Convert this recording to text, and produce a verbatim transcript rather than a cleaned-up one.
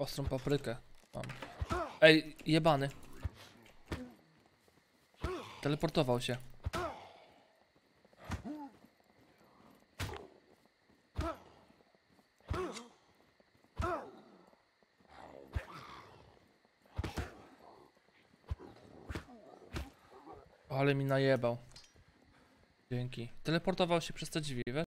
Ostrą paprykę mam. Ej, jebany. Teleportował się. Ale mi najebał. Dzięki. Teleportował się przez te drzwi, wiesz?